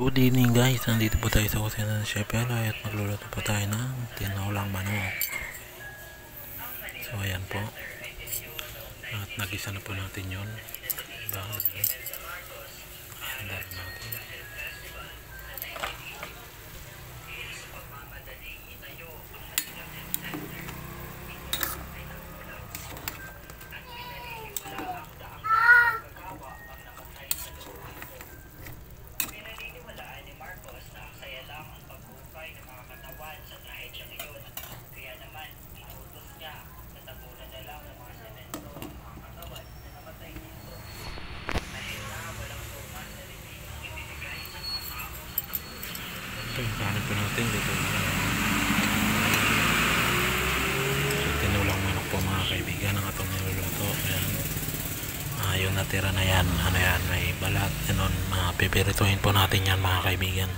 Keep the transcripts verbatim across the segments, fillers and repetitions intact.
Good evening guys, nandito po tayo sa kusina ng Chef Eloy at magluluto po tayo ng tinolang manok. So ayan po, at nagisa na po natin yun. Bakit? Andarin natin. Ito yung kanin po natin dito. So tinulang manok po mga kaibigan ang atong niluluto. Ayan. Ah, yung natira na yan, ano yan, may balat. Ganun, uh, pipirituhin po natin yan mga kaibigan.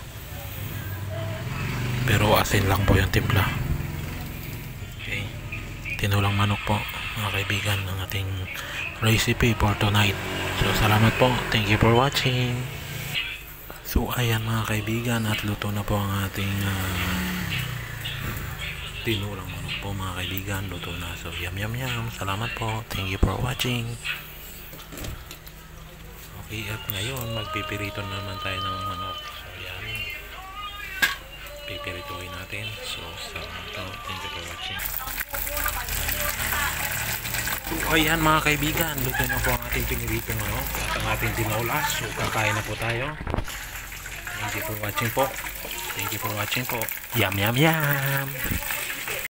Pero asin lang po yung timpla. Okay. Tinulang manok po mga kaibigan ng ating recipe for tonight. So salamat po. Thank you for watching. So ayan mga kaibigan, at luto na po ang ating uh, tinulang manok po mga kaibigan. Luto na. So yum yum yum. Salamat po. Thank you for watching. Okay, at ngayon magpipirito naman tayo ng manok. So yan, pipirituhin natin. So salamat po. Thank you for watching. So ayan mga kaibigan, luto na po ang ating piniritong manok at ang ating tinola. So kakain na po tayo. Thank you for watching po. Thank you for watching po. Yum, yum, yum.